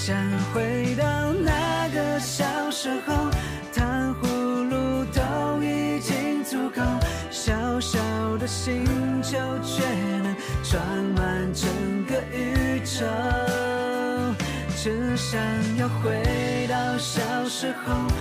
想回到那个小时候，糖葫芦都已经足够，小小的星球却能装满整个宇宙。只想要回到小时候。